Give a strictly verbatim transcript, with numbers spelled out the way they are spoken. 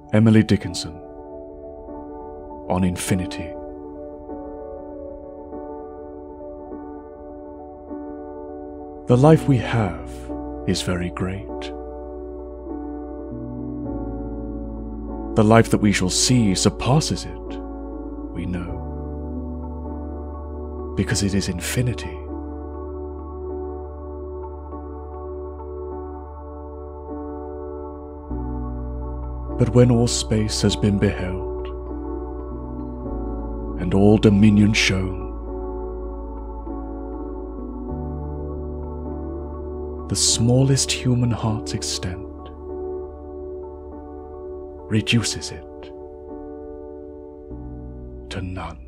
Emily Dickinson, on infinity. The life we have is very great. The life that we shall see surpasses it, we know, because it is infinity. But when all space has been beheld, and all dominion shown, the smallest human heart's extent reduces it to none.